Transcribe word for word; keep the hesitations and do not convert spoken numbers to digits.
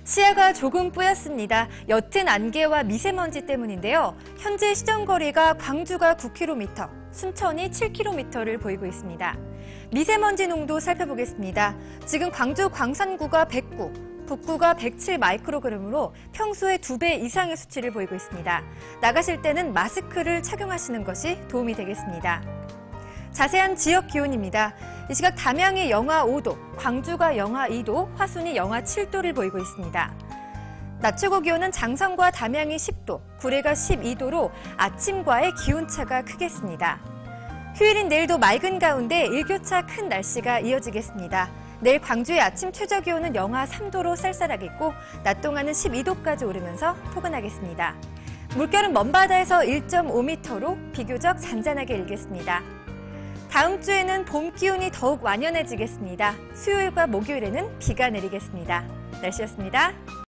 시야가 조금 뿌였습니다. 옅은 안개와 미세먼지 때문인데요. 현재 시정거리가 광주가 구 킬로미터, 순천이 칠 킬로미터를 보이고 있습니다. 미세먼지 농도 살펴보겠습니다. 지금 광주 광산구가 백구, 북구가 백칠 마이크로그램으로 평소의 두 배 이상의 수치를 보이고 있습니다. 나가실 때는 마스크를 착용하시는 것이 도움이 되겠습니다. 자세한 지역 기온입니다. 이 시각 담양이 영하 오 도, 광주가 영하 이 도, 화순이 영하 칠 도를 보이고 있습니다. 낮 최고 기온은 장성과 담양이 십 도, 구례가 십이 도로 아침과의 기온차가 크겠습니다. 휴일인 내일도 맑은 가운데 일교차 큰 날씨가 이어지겠습니다. 내일 광주의 아침 최저 기온은 영하 삼 도로 쌀쌀하겠고 낮 동안은 십이 도까지 오르면서 포근하겠습니다. 물결은 먼바다에서 일 점 오 미터로 비교적 잔잔하게 일겠습니다. 다음 주에는 봄 기온이 더욱 완연해지겠습니다. 수요일과 목요일에는 비가 내리겠습니다. 날씨였습니다.